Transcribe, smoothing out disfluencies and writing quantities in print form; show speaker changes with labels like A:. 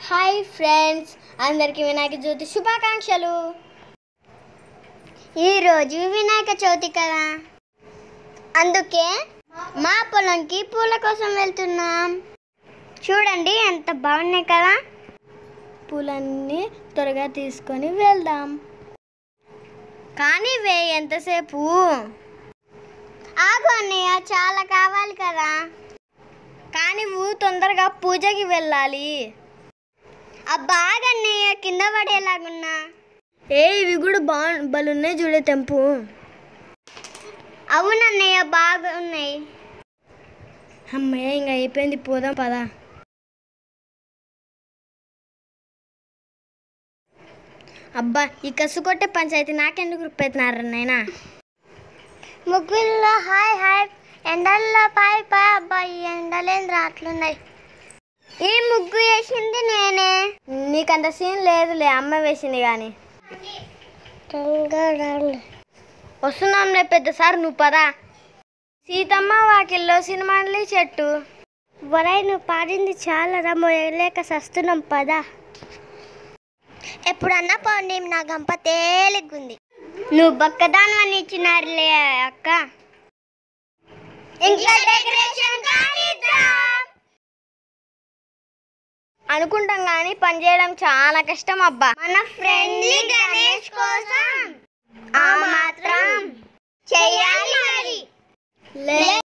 A: Hi friends, అందరికీ వినాయక చవితి శుభాకాంక్షలు. ఈరోజు వినాయక చవితి కదా, అందుకే మా పొలంకి పూల కోసం వెళ్తున్నాం. చూడండి ఎంత బాగున్నాయి కదా. పూలన్నీ త్వరగా తీసుకొని వెళ్దాం. కానీ ఎంతసేపు ఆగు అన్నయ్య, చాలా కావాలి కదా. కానీ తొందరగా పూజకి వెళ్ళాలి. అబ్బా అన్నయ్య, కింద పడేలాగున్నా. ఇవి కూడా బలున్నాయి చూడే తెంపు. అవునన్నయ్య, బాగున్నాయి. అమ్మయ్య, ఇంకా అయిపోయింది, పోదాం పదా. అబ్బా, ఈ కసు కొట్టే పంచాయతీ నాకెందుకు రూపెత్తున్నారు నాయనా. ముగ్గుల్లో హాయ్ హాయ్, ఎండల్లో పాయ్ పాయ్. అబ్బా, ఈ ఎండలేంద్ర అట్లున్నాయి. ఈ ముగ్గు వేసింది నేనే. నీకంత సీన్ లేదులే, అమ్మ వేసింది. కానీ వస్తున్నాంలే పెద్దసారి, నువ్వు పదా. సీతమ్మ వాకిల్లో సినిమాలి చెట్టు. వరై, నువ్వు పాడింది చాలా రా, మొయలేక సస్తున్నాం పదా. ఎప్పుడన్నా పోండి, నా గంప తేలిగ్గుంది. నువ్వు బక్కదాని ఇచ్చినారులే అక్క. ఇంకా డెకరేషన్ అనుకుంటాం కానీ పని చేయడం చాలా కష్టం. అబ్బా, మన ఫ్రెండ్లీ గణేష్ కోసం ఆ మాత్రం చెయ్యాలి మరి.